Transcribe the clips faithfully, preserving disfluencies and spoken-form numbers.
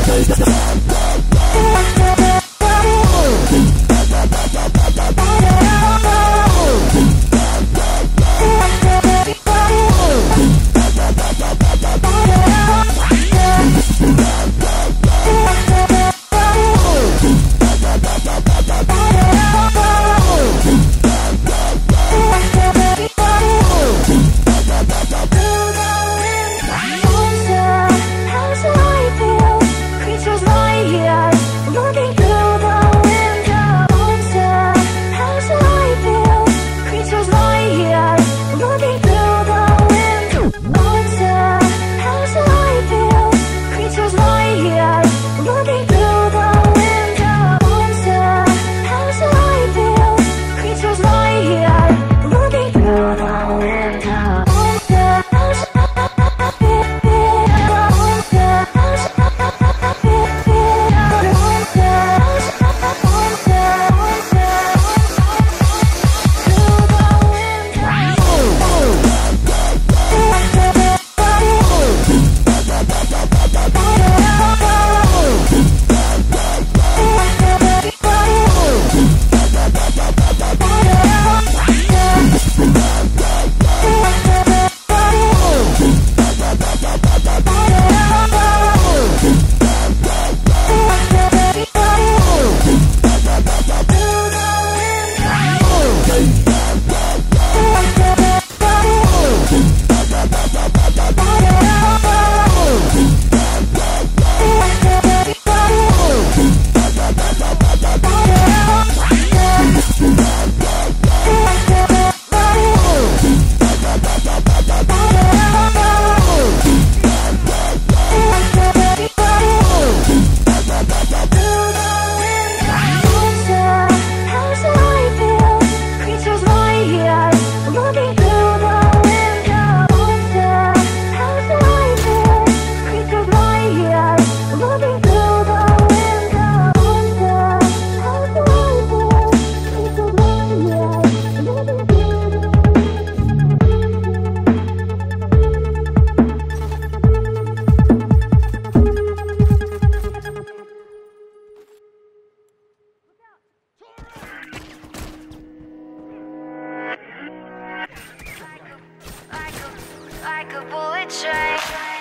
like a bullet train.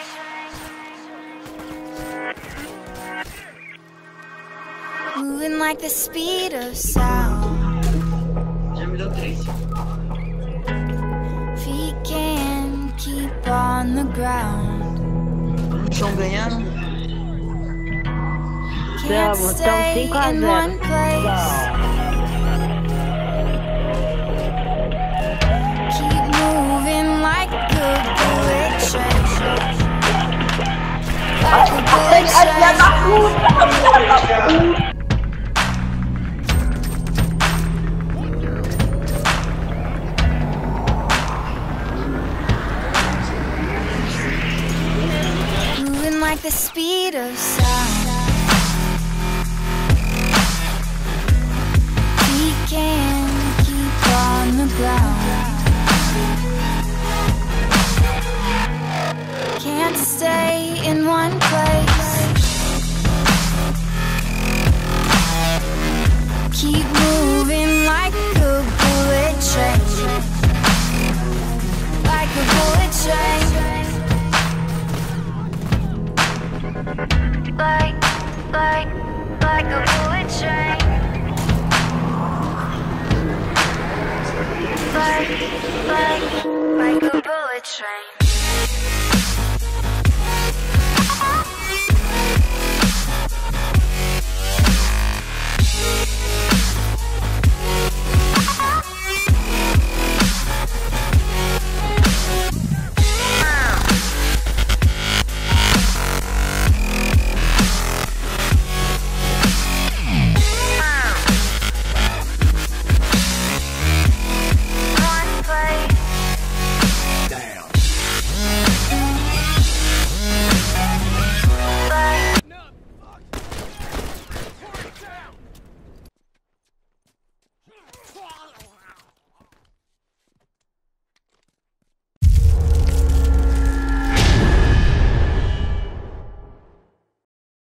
Moving like the speed of sound. Feet can't keep on the ground. Can't stay in one place. Keep moving like a bullet train. Like a bullet train. Moving like the speed of sound. Feet can't keep on the ground. Can't stay in one place. Keep moving like a bullet train. Like a bullet train. Like, like, like a bullet train. Like, like, like a bullet train.